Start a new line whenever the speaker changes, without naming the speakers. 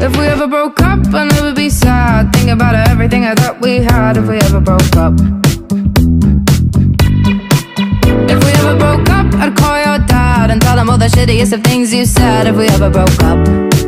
If we ever broke up, I'd never be sad. Think about everything I thought we had. If we ever broke up, if we ever broke up, I'd call your dad and tell him all the shittiest of things you said. If we ever broke up,